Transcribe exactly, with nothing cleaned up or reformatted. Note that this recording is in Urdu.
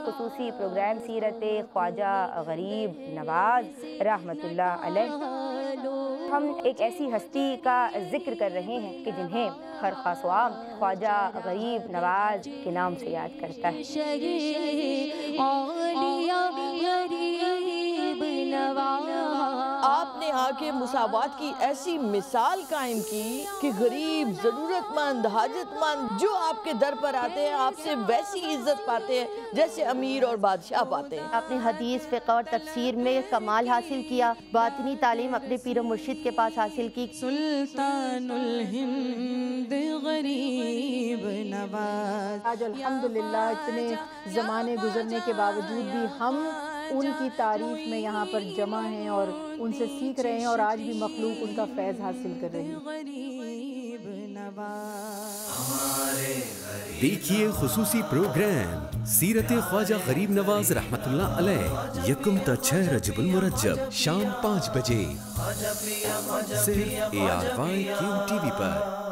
خصوصی پروگرام سیرت خواجہ غریب نواز رحمۃ اللہ علیہ۔ ہم ایک ایسی ہستی کا ذکر کر رہے ہیں کہ جنہیں ہر خاص و عام خواجہ غریب نواز کے نام سے یاد کرتا ہے۔ آپ نے آ کے مساوات کی ایسی مثال قائم کی کہ غریب، ضرورت مند، حاجت مند جو آپ کے در پر آتے ہیں آپ سے ویسی عزت پاتے ہیں جیسے امیر اور بادشاہ پاتے ہیں۔ آپ نے حدیث، فقہ اور تفسیر میں کمال حاصل کیا، باطنی تعلیم اپنے پیر و مرشد کے پاس حاصل کی۔ سلطان الہند غریب نواز۔ آج الحمدللہ اتنے زمانے گزرنے کے باوجود بھی ہم ان کی تعریف میں یہاں پر جمع ہیں اور ان سے سیکھ رہے ہیں، اور آج بھی مخلوق ان کا فیض حاصل کر رہی ہے۔ دیکھیے خصوصی پروگرام سیرت خواجہ غریب نواز رحمۃ اللہ علیہ یکم تا چھ رجب المرجب شام پانچ بجے صرف A R Y Q T V per.